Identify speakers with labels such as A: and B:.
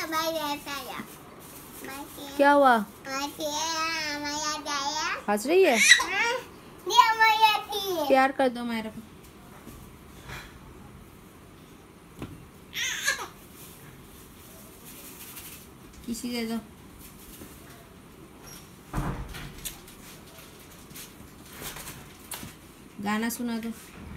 A: क्या हुआ? हंस रही है? प्यार कर दो मेरे को। किसी दे दो। गाना सुना दो।